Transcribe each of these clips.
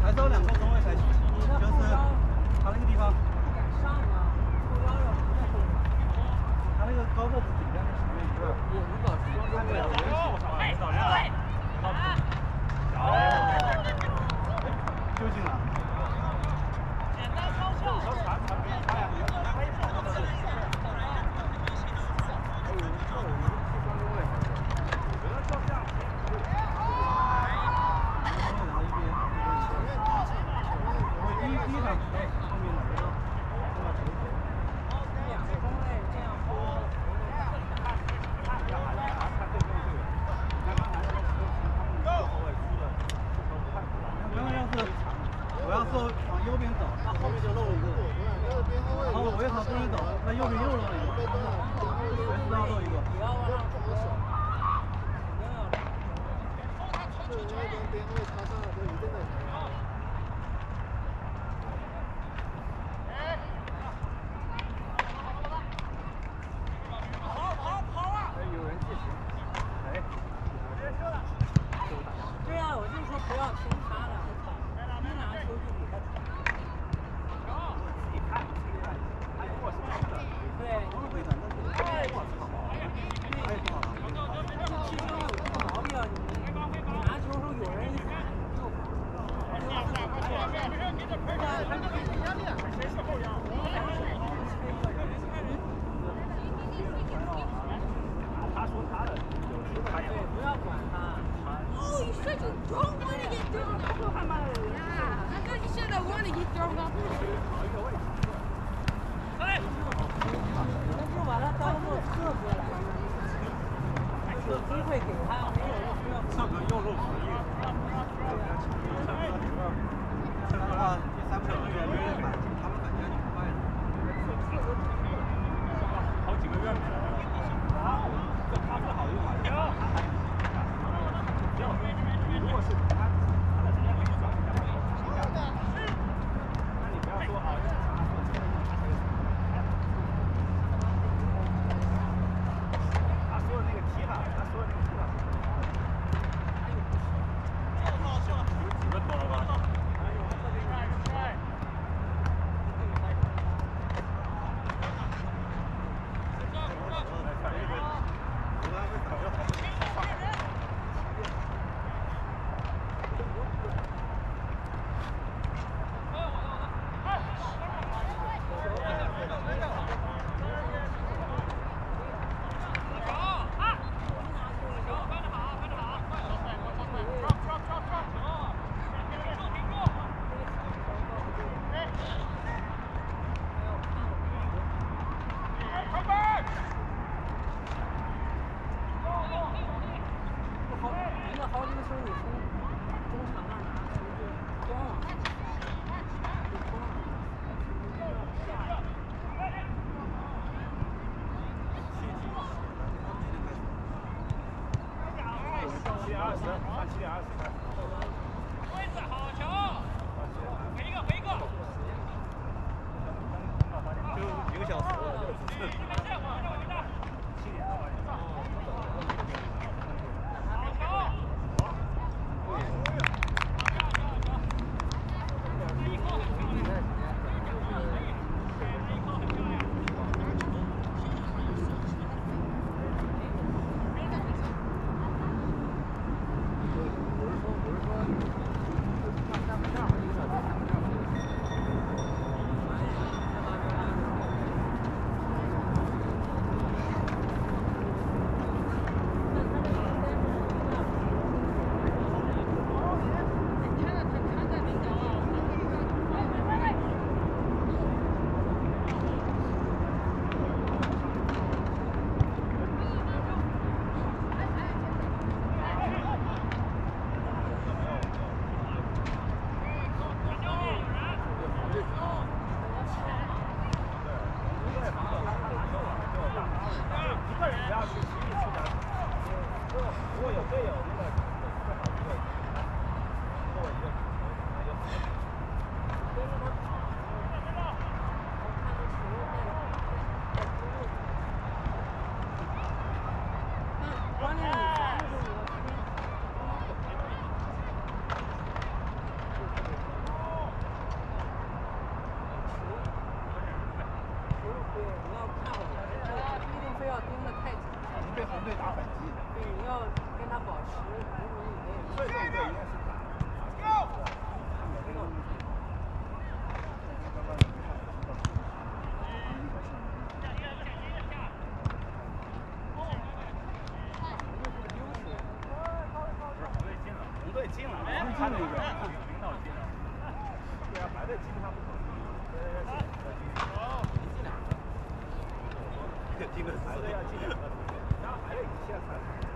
还是要2个中卫才行，就是他那个地方。 不敢上啊，后腰要不在后面。 他那个高个子顶在那前面一个。 我如果是中卫，我就进了。 简单高效。 我要是往右边走，那后面就漏一个。然后我要朝中间走，那右边又漏一个。随时都要漏一个。 不要往上冲。 就是那边边位插上了，就一定得。 有人计时。哎。 对啊，我就说不要听他的，一拿球就给他传。对，其实有这个毛病，你拿球时候有人一喊你就。 他说他的， 对，不要管他。 Oh, you said you don't want to get thrown off. Yeah, I thought you said I want to get thrown off. 那就把他当做侧哥来用，有机会给他，没有就不要。 侧哥右路可以。这样的话，第3个月没人买，他们感觉挺快的。好几个月没来了。这他是好用啊，他还。如果是他的时间可以转一下，那你不要说啊，他说的那个踢法，他说的那个踢法，有几个头了吧？ 好几个球你从中场那儿拿球就光往前，就光。 位置好球，回一个回一个。 就1个小时了，这个你们这我这7点到晚上。 有对啊，白的基本上不可能。 听着白的要进2个，然后白的已经现在3个。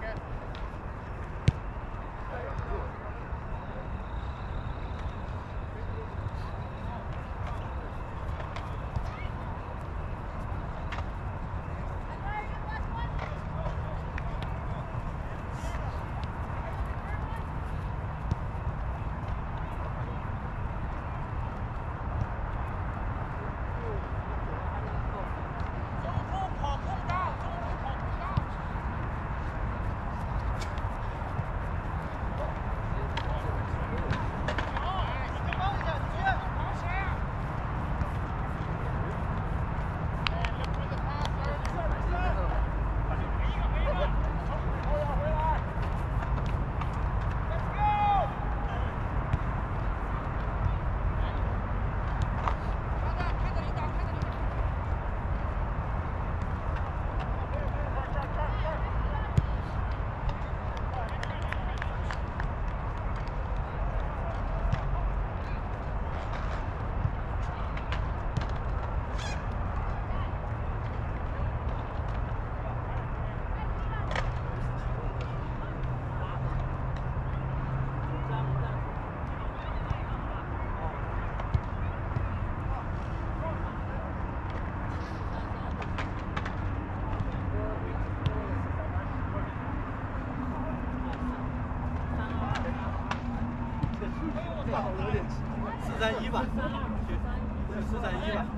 4-3-1吧，4-3-1吧。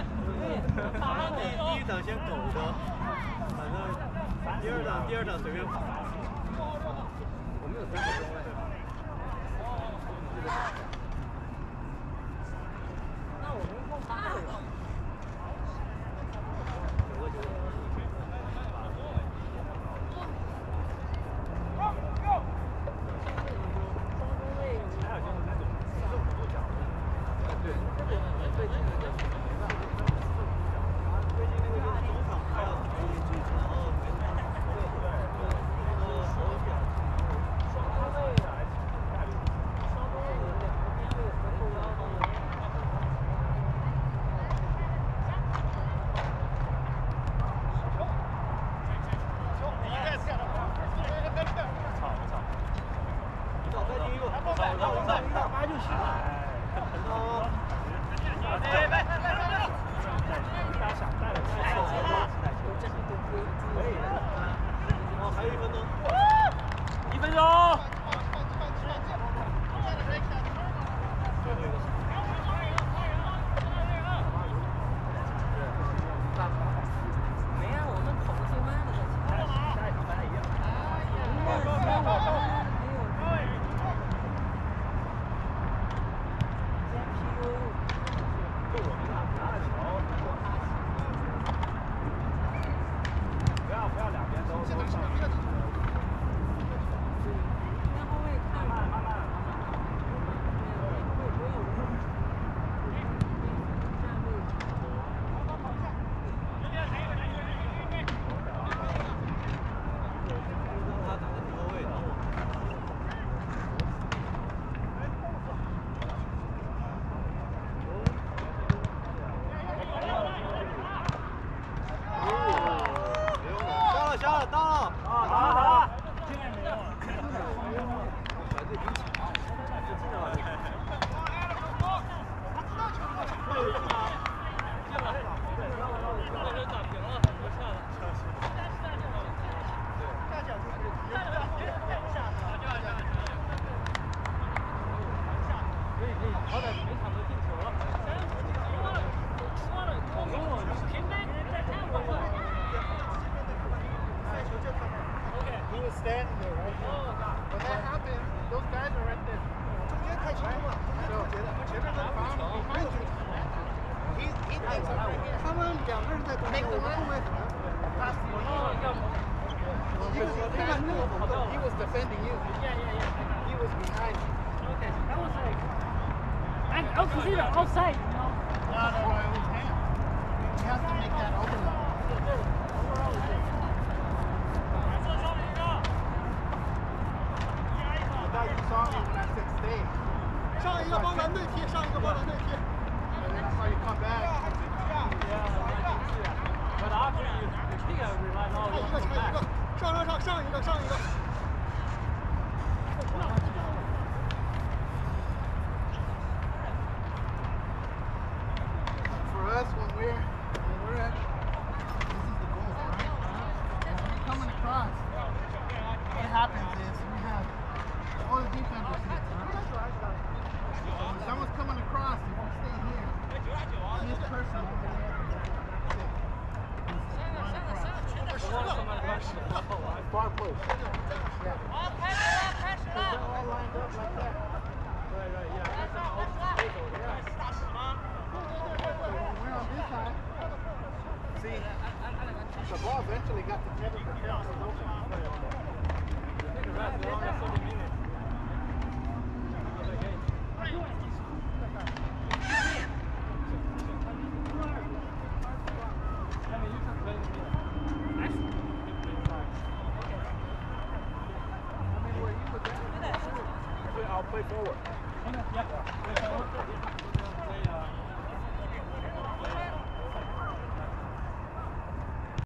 第一场先苟着，反正第二场随便跑。我们有3分钟嘞。 那我们共8个。 Standing there, right? When that happened, those guys are right there. 中间太长了，中间前面的防没有中场。他们2个人在中间，我们后卫很难。He was defending you. He was behind you. Okay, that was like, I consider outside, you know. No, it was him. You have to make that overlap. I thought you saw me when I said stay. 上一个帮蓝队踢，上一个帮蓝队踢。That's how you come back. But after you kick it, we might not want to come back. 上一个。For us, when we're at, this is the goal, right? When we're coming across, what happens is we have all the defenders here, right? When someone's coming across, if we stay here, this person over there, far place. Yeah. They're all lined up like that. Right, yeah. That's an open space over there. When we're on this side, see, the ball eventually got to Kevin Patel. Take a rest. They're only 30 minutes. I'll play forward. Yeah.